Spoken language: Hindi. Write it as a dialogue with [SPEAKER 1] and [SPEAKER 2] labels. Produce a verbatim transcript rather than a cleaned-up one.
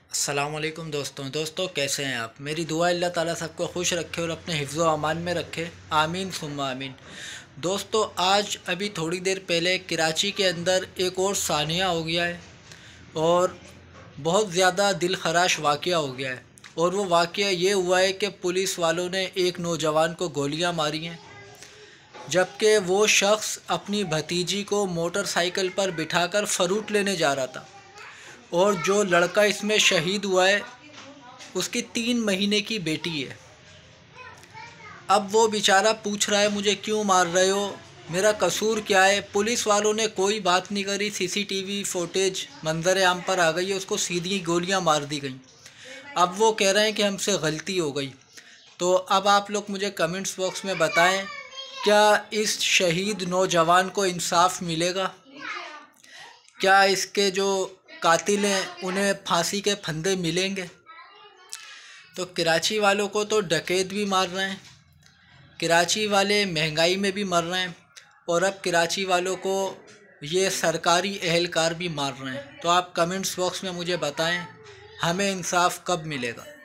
[SPEAKER 1] अस्सलाम वालेकुम दोस्तों दोस्तों कैसे हैं आप। मेरी दुआ अल्लाह ताला सबको खुश रखे और अपने हिफ्ज़ व अमान में रखे, आमीन सुम्मा आमीन। दोस्तों आज अभी थोड़ी देर पहले कराची के अंदर एक और सानिया हो गया है और बहुत ज़्यादा दिल खराश वाक़या हो गया है। और वो वाक़या ये हुआ है कि पुलिस वालों ने एक नौजवान को गोलियां मारी हैं, जबकि वो शख्स अपनी भतीजी को मोटरसाइकिल पर बिठाकर फ़रूट लेने जा रहा था। और जो लड़का इसमें शहीद हुआ है उसकी तीन महीने की बेटी है। अब वो बेचारा पूछ रहा है मुझे क्यों मार रहे हो, मेरा कसूर क्या है। पुलिस वालों ने कोई बात नहीं करी, सीसीटीवी फुटेज मंजर आम पर आ गई है, उसको सीधी गोलियां मार दी गई। अब वो कह रहे हैं कि हमसे गलती हो गई। तो अब आप लोग मुझे कमेंट्स बॉक्स में बताएं, क्या इस शहीद नौजवान को इंसाफ मिलेगा? क्या इसके जो कातिल हैं उन्हें फांसी के फंदे मिलेंगे? तो कराची वालों को तो डकैत भी मार रहे हैं, कराची वाले महंगाई में भी मर रहे हैं, और अब कराची वालों को ये सरकारी एहलकार भी मार रहे हैं। तो आप कमेंट्स बॉक्स में मुझे बताएं, हमें इंसाफ कब मिलेगा।